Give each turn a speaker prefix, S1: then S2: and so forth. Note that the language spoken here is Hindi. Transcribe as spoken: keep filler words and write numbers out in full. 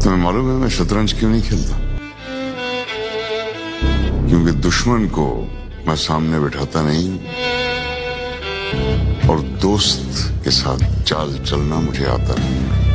S1: तुम्हें मालूम है मैं शतरंज क्यों नहीं खेलता? क्योंकि दुश्मन को मैं सामने बिठाता नहीं और दोस्त के साथ चाल चलना मुझे आता नहीं।